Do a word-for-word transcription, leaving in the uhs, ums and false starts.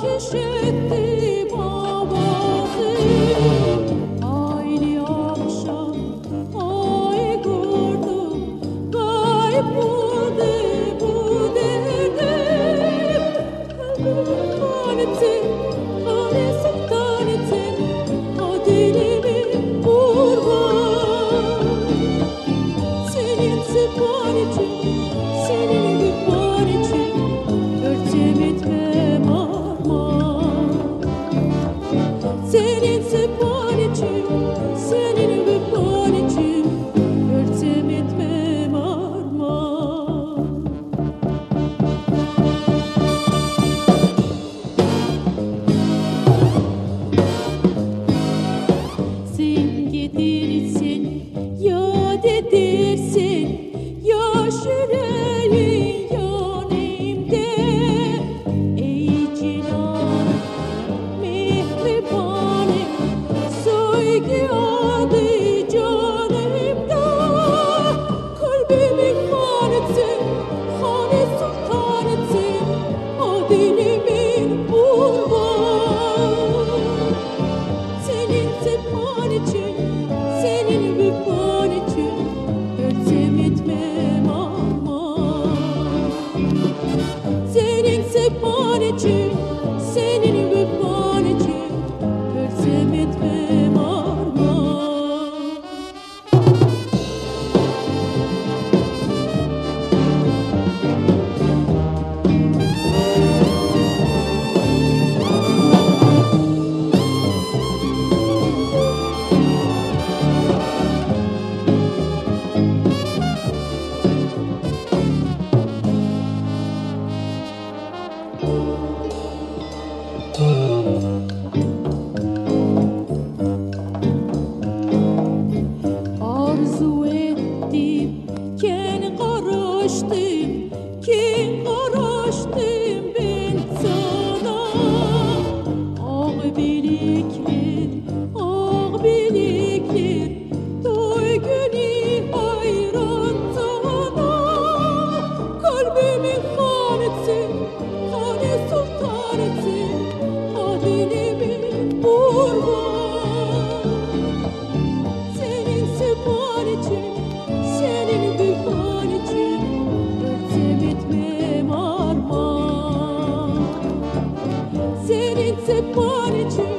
ateş etti babası. Aynı akşam ay gördüm, kayboldu bu derdim. Kalbimin kaneti, kane sultaneti, o dilimi kurban. Senin siparişin, senin güparişin, örtem etmem armağan. Senin siparişin, senin güparişin, örtem etmem armağan. Sen getirirsin, yad edersin, yaş yüreğin yanımda. Ey cinan mehribanım, sevgi adı canımda. Kalbimin hanesi, hane sultaneti, o dilimin kurban. Senin siparişin, senin güparişin, örtem etmem armağan. Senin siparişin, senin güparişin, örtem etmem armağan. Arzu ettim, ken karıştım, ken karıştım ben sana. Ağ bilikler, ağ bilikler, toy günü hayran sana. Kalbimin hanesi, hane sultaneti, o dilimin kurban. Senin siparişin, senin güparişin, örtem etmem armağan. Senin siparişin,